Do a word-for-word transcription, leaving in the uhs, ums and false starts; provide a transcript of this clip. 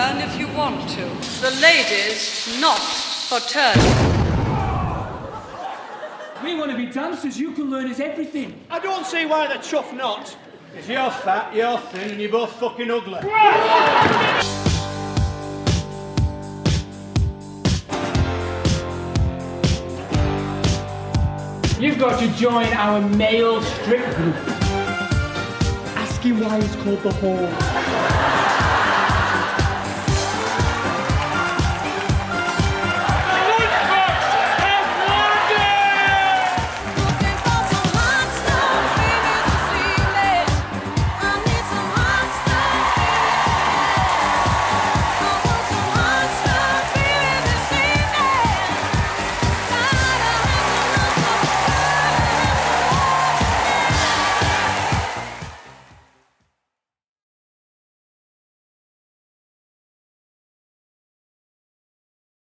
turn if you want to. The ladies, not for turning. We want to be dancers, you can learn us everything. I don't see why the chuff not. Because you're fat, you're thin, and you're both fucking ugly. You've got to join our male strip group. Ask him why it's called the Hall.